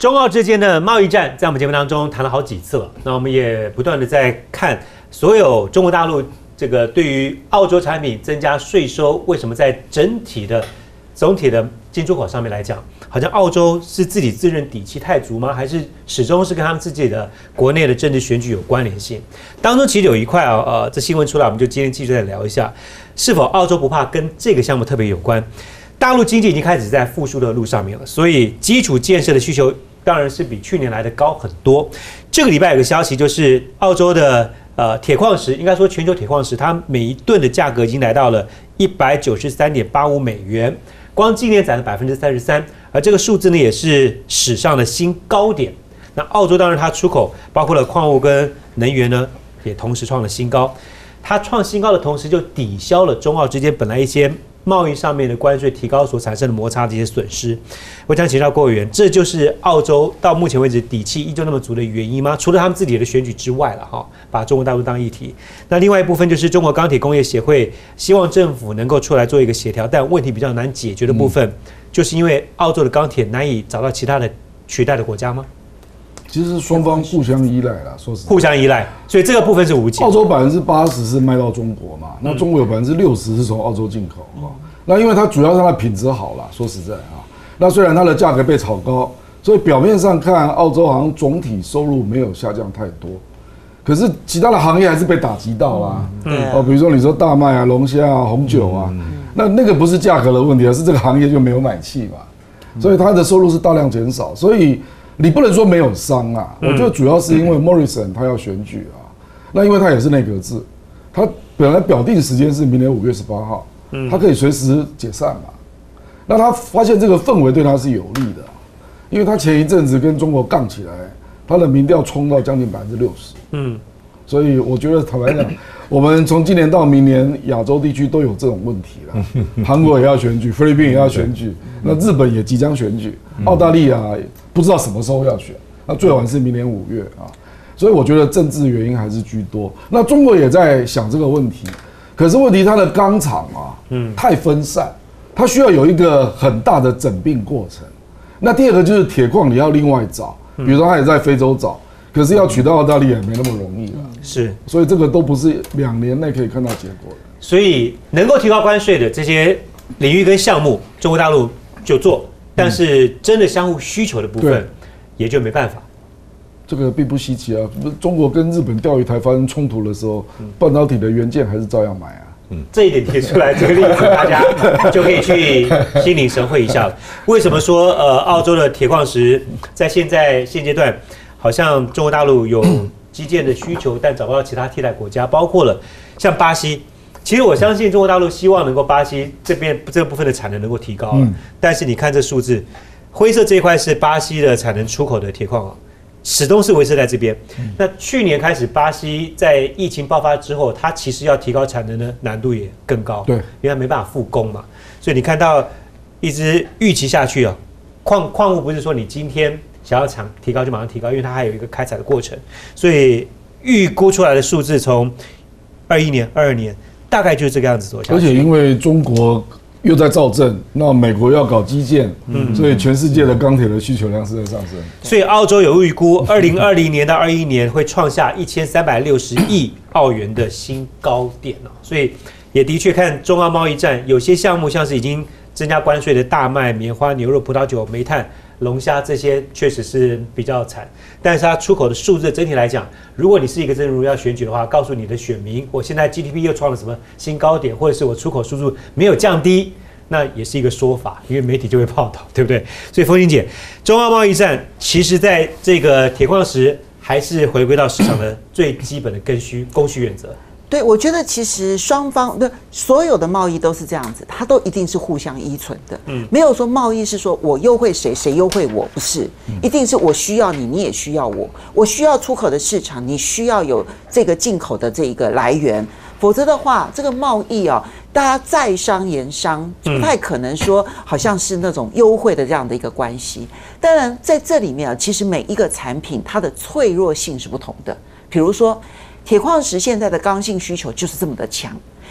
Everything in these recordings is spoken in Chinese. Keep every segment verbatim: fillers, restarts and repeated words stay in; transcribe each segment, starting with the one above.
中澳之间的贸易战，在我们节目当中谈了好几次了。那我们也不断的在看所有中国大陆这个对于澳洲产品增加税收，为什么在整体的总体的进出口上面来讲，好像澳洲是自己自认底气太足吗？还是始终是跟他们自己的国内的政治选举有关联性？当中其实有一块啊，呃，这新闻出来，我们就今天继续再聊一下，是否澳洲不怕跟这个项目特别有关？大陆经济已经开始在复苏的路上面了，所以基础建设的需求当然是比去年来的高很多。这个礼拜有个消息，就是澳洲的呃铁矿石，应该说全球铁矿石，它每一吨的价格已经来到了一百九十三点八五美元，光今年涨了百分之三十三，而这个数字呢也是史上的新高点。那澳洲当然它出口包括了矿物跟能源呢，也同时创了新高。它创新高的同时，就抵消了中澳之间本来一些贸易上面的关税提高所产生的摩擦这些损失。我想请教郭委员，这就是澳洲到目前为止底气依旧那么足的原因吗？除了他们自己的选举之外了哈，把中国大陆当议题。那另外一部分就是中国钢铁工业协会希望政府能够出来做一个协调，但问题比较难解决的部分，嗯、就是因为澳洲的钢铁难以找到其他的取代的国家吗？ 其实双方互相依赖啦，说实在， 互相依赖，所以这个部分是无解。 澳洲百分之八十是卖到中国嘛，那中国有百分之六十是从澳洲进口啊。那因为它主要是它的品质好啦，说实在啊，那虽然它的价格被炒高，所以表面上看澳洲好像总体收入没有下降太多，可是其他的行业还是被打击到啦。嗯，哦，比如说你说大麦啊、龙虾啊、红酒啊，那那个不是价格的问题，而是这个行业就没有买气嘛，所以它的收入是大量减少，所以。你不能说没有伤啊，我觉得主要是因为 Morrison 他要选举啊，那因为他也是内阁制，他本来表定时间是明年五月十八号，他可以随时解散嘛。那他发现这个氛围对他是有利的，因为他前一阵子跟中国杠起来，他的民调冲到将近百分之六十，嗯，所以我觉得坦白讲，我们从今年到明年，亚洲地区都有这种问题了，韩国也要选举，菲律宾也要选举，那日本也即将选举，澳大利亚不知道什么时候要选，那最晚是明年五月啊，所以我觉得政治原因还是居多。那中国也在想这个问题，可是问题它的钢厂啊，嗯，太分散，它需要有一个很大的整并过程。那第二个就是铁矿你要另外找，比如说它也在非洲找，可是要取到澳大利亚也没那么容易了， 是， 所以这个都不是两年内可以看到结果的。 所以能够提高关税的这些领域跟项目，中国大陆就做。但是真的相互需求的部分，也就没办法。 这个并不稀奇啊！中国跟日本钓鱼台发生冲突的时候，半导体的元件还是照样买啊。 嗯，这一点提出来，这个例子大家就可以去心领神会一下了。为什么说呃，澳洲的铁矿石在现在现阶段，好像中国大陆有基建的需求，但找不到其他替代国家，包括了像巴西。其实我相信中国大陆希望能够巴西这边这个部分的产能能够提高了，嗯、但是你看这数字，灰色这一块是巴西的产能出口的铁矿啊，始终是维持在这边。嗯、那去年开始，巴西在疫情爆发之后，它其实要提高产能的难度也更高， 对， 因为它没办法复工嘛。所以你看到一直预期下去啊，矿矿物不是说你今天想要产提高就马上提高，因为它还有一个开采的过程。所以预估出来的数字从二一年、二二年。大概就是这个样子走下去， 而且因为中国又在造镇，那美国要搞基建，嗯，所以全世界的钢铁的需求量是在上升。 所以澳洲有预估，二零二零年到二一年会创下一千三百六十亿澳元的新高点哦。所以也的确看中澳贸易战，有些项目像是已经增加关税的大麦、棉花、牛肉、葡萄酒、煤炭、龙虾这些，确实是比较惨。但是它出口的数字整体来讲，如果你是一个真如要选举的话，告诉你的选民，我现在 G D P 又创了什么新高点，或者是我出口输入没有降低，那也是一个说法，因为媒体就会报道，对不对？所以风景姐，中澳贸易战其实在这个铁矿石还是回归到市场的最基本的供需供需原则。 对，我觉得其实双方的所有的贸易都是这样子，它都一定是互相依存的。嗯，没有说贸易是说我优惠谁，谁优惠我，不是，一定是我需要你，你也需要我，我需要出口的市场，你需要有这个进口的这个来源，否则的话，这个贸易啊，大家在商言商，不太可能说好像是那种优惠的这样的一个关系。当然，在这里面啊，其实每一个产品它的脆弱性是不同的，比如说。铁矿石现在的刚性需求就是这么的强，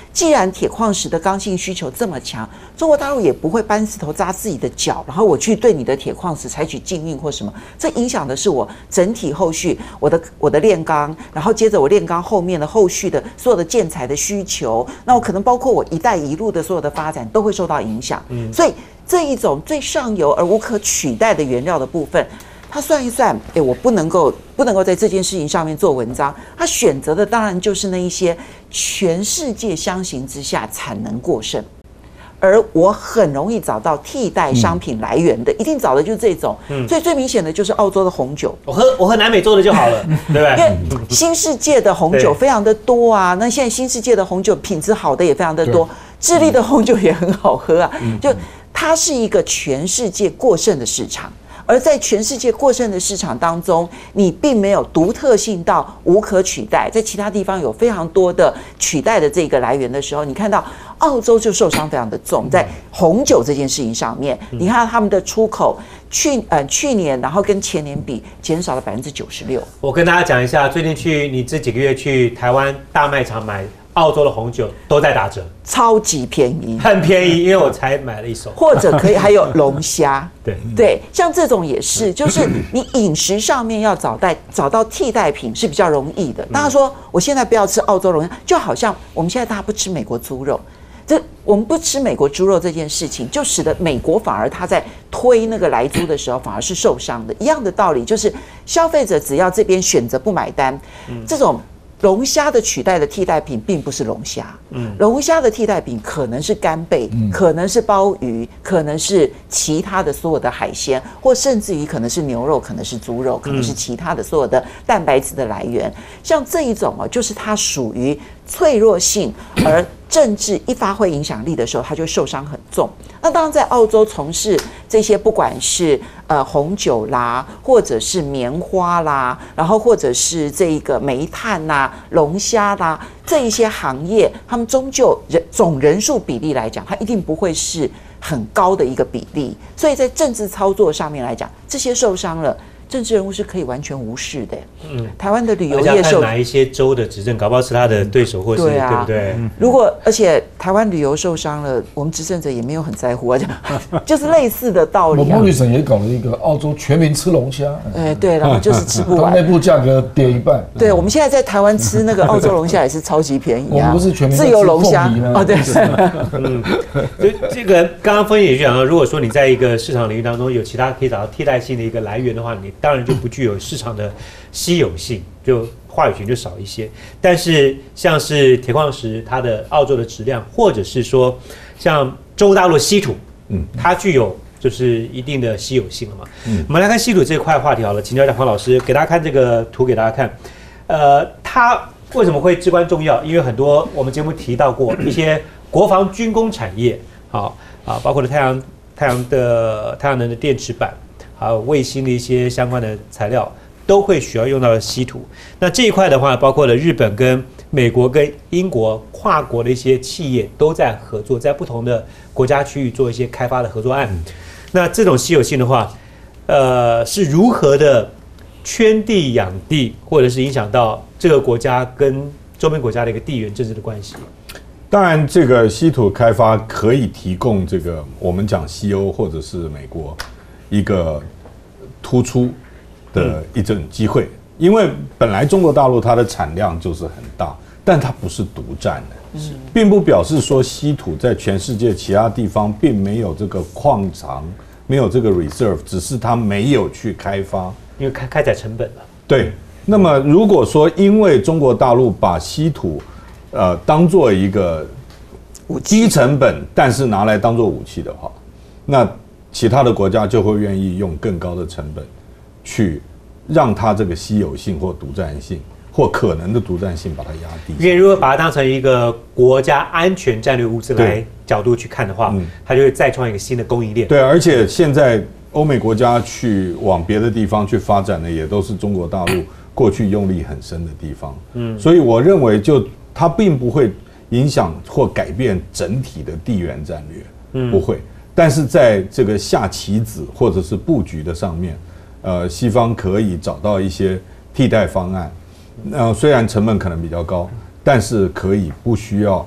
既然铁矿石的刚性需求这么强，中国大陆也不会搬石头扎自己的脚，然后我去对你的铁矿石采取禁运或什么，这影响的是我整体后续我的我的炼钢，然后接着我炼钢后面的后续的所有的建材的需求，那我可能包括我“一带一路”的所有的发展都会受到影响。嗯，所以这一种最上游而无可取代的原料的部分。他算一算，哎，我不能够不能够在这件事情上面做文章。他选择的当然就是那一些全世界相形之下产能过剩，而我很容易找到替代商品来源的，嗯、一定找的就是这种。嗯、所以最明显的就是澳洲的红酒， 我喝我喝南美洲的就好了，对不对？ 因为新世界的红酒非常的多啊，那现在新世界的红酒品质好的也非常的多，智利的红酒也很好喝啊，嗯、就它是一个全世界过剩的市场。而在全世界过剩的市场当中，你并没有独特性到无可取代，在其他地方有非常多的取代的这个来源的时候，你看到澳洲就受伤非常的重，在红酒这件事情上面，你看到他们的出口去呃去年，然后跟前年比减少了百分之九十六。 我跟大家讲一下，最近去你这几个月去台湾大卖场买澳洲的红酒都在打折， 超级便宜， 很便宜，因为我才买了一手。 或者可以还有龙虾， 对对，像这种也是，就是你饮食上面要找代找到替代品是比较容易的。大家说我现在不要吃澳洲龙虾，就好像我们现在大家不吃美国猪肉，这我们不吃美国猪肉这件事情，就使得美国反而他在推那个来猪的时候反而是受伤的。一样的道理，就是消费者只要这边选择不买单，这种。龙虾的取代的替代品并不是龙虾，嗯，龙虾的替代品可能是干贝，嗯、可能是鲍鱼，可能是其他的所有的海鲜，或甚至于可能是牛肉，可能是猪肉，可能是其他的所有的蛋白质的来源。像这一种哦，就是它属于脆弱性，而政治一发挥影响力的时候，它就会受伤很重。那当然，在澳洲从事这些不管是呃红酒啦，或者是棉花啦，然后或者是这个煤炭啦、龙虾啦这一些行业，他们终究人总人数比例来讲，它一定不会是很高的一个比例。所以在政治操作上面来讲，这些受伤了。政治人物是可以完全无视的。嗯，台湾的旅游业受哪一些州的执政，搞不好是他的对手，或是 对,、啊、对不对？ 如果而且台湾旅游受伤了，我们执政者也没有很在乎啊，就是类似的道理、啊。 莫律省也搞了一个澳洲全民吃龙虾， 哎，对，然后就是吃不完， 内部价格跌一半。 对，我们现在在台湾吃那个澳洲龙虾也是超级便宜啊， 我们不是全民自由龙虾哦，对。 嗯，就这个刚刚分析也讲到，如果说你在一个市场领域当中有其他可以找到替代性的一个来源的话，你当然就不具有市场的稀有性，就话语权就少一些。但是像是铁矿石，它的澳洲的质量，或者是说像中国大陆的稀土，嗯，它具有就是一定的稀有性了嘛。嗯，我们来看稀土这块话题好了，请教一下黄老师，给大家看这个图给大家看。呃，它为什么会至关重要？因为很多我们节目提到过一些国防军工产业，好啊，包括了太阳太阳的太阳能的电池板。还有卫星的一些相关的材料都会需要用到稀土。那这一块的话，包括了日本跟美国跟英国跨国的一些企业都在合作，在不同的国家区域做一些开发的合作案。那这种稀有性的话，呃，是如何的圈地养地，或者是影响到这个国家跟周边国家的一个地缘政治的关系？ 当然，这个稀土开发可以提供这个我们讲西欧或者是美国。一个突出的一种机会，因为本来中国大陆它的产量就是很大，但它不是独占的，并不表示说稀土在全世界其他地方并没有这个矿藏，没有这个 reserve， 只是它没有去开发， 因为开开采成本了。 对，那么如果说因为中国大陆把稀土呃当做一个低成本，但是拿来当做武器的话，那其他的国家就会愿意用更高的成本去让它这个稀有性或独占性或可能的独占性把它压低。 因为如果把它当成一个国家安全战略物资来角度去看的话，它就会再创一个新的供应链。 对，而且现在欧美国家去往别的地方去发展的，也都是中国大陆过去用力很深的地方。嗯，所以我认为就它并不会影响或改变整体的地缘战略，嗯，不会。但是在这个下棋子或者是布局的上面，呃，西方可以找到一些替代方案。呃，虽然成本可能比较高，但是可以不需要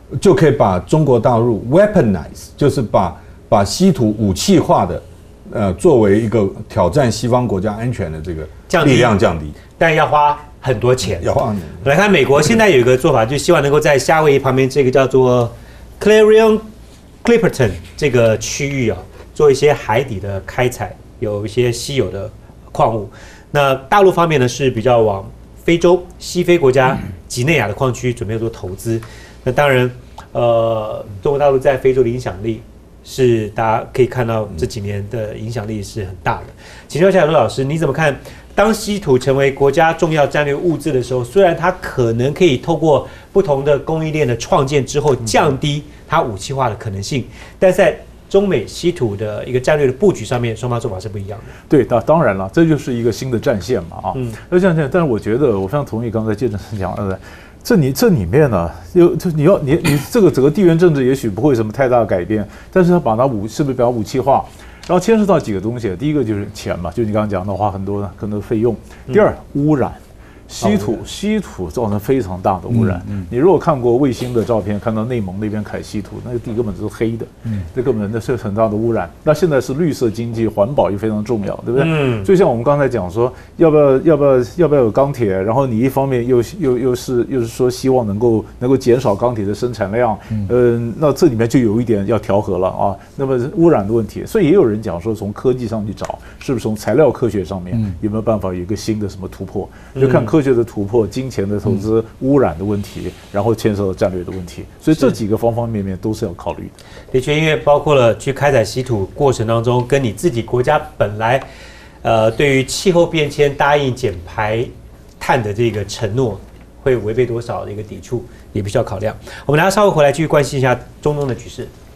就可以把中国大陆 weaponize， 就是把把稀土武器化的，呃，作为一个挑战西方国家安全的这个力量降低， 但要花很多钱。 要花。 来看美国现在有一个做法，就希望能够在夏威夷旁边这个叫做 Clarion Clipperton 这个区域啊，做一些海底的开采，有一些稀有的矿物。那大陆方面呢是比较往非洲、西非国家几内亚的矿区准备做投资。那当然，呃，中国大陆在非洲的影响力是大家可以看到这几年的影响力是很大的。请教一下罗老师，你怎么看？当稀土成为国家重要战略物资的时候，虽然它可能可以透过不同的供应链的创建之后降低它武器化的可能性，但在中美稀土的一个战略的布局上面，双方做法是不一样的。 对，当当然了，这就是一个新的战线嘛啊。嗯。那战线，但是我觉得我非常同意刚才介正生讲的，这你这里面呢，有就你要你你这个整个地缘政治也许不会有什么太大的改变，但是他把它武是不是把它武器化？然后牵涉到几个东西，第一个就是钱嘛，就你刚刚讲的花很多的可能费用。第二，污染。稀土，稀土造成非常大的污染。嗯嗯、你如果看过卫星的照片，看到内蒙那边开稀土，那个地根本就是黑的，嗯，这根本那是很大的污染。那现在是绿色经济，环保又非常重要，对不对？嗯。就像我们刚才讲说，要不要要不要要不要有钢铁？然后你一方面又又又是又是说希望能够能够减少钢铁的生产量，嗯、呃，那这里面就有一点要调和了啊。那么污染的问题，所以也有人讲说，从科技上去找，是不是从材料科学上面有没有办法有一个新的什么突破？就看科。科学的突破、金钱的投资、污染的问题，然后牵涉到战略的问题，所以这几个方方面面都是要考虑的。 的确，因为包括了去开采稀土过程当中，跟你自己国家本来，呃，对于气候变迁答应减排碳的这个承诺，会违背多少的一个抵触，也必须要考量。我们等下稍后回来继续关心一下中东的局势。